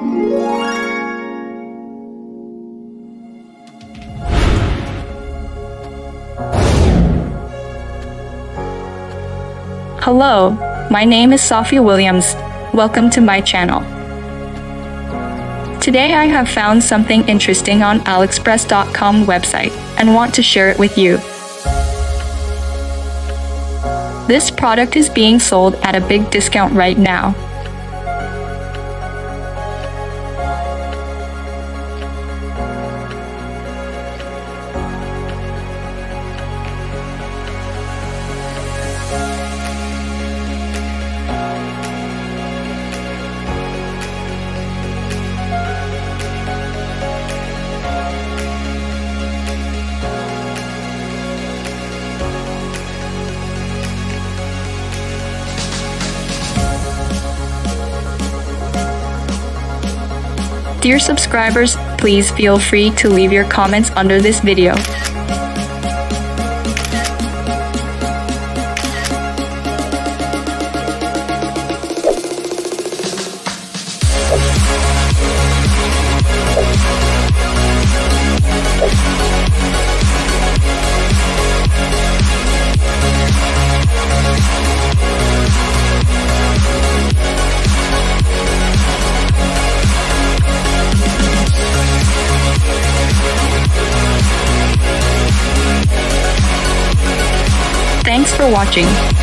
Hello, my name is Sophia Williams. Welcome to my channel. Today I have found something interesting on AliExpress.com website and want to share it with you. This product is being sold at a big discount right now. Dear subscribers, please feel free to leave your comments under this video. Thanks for watching.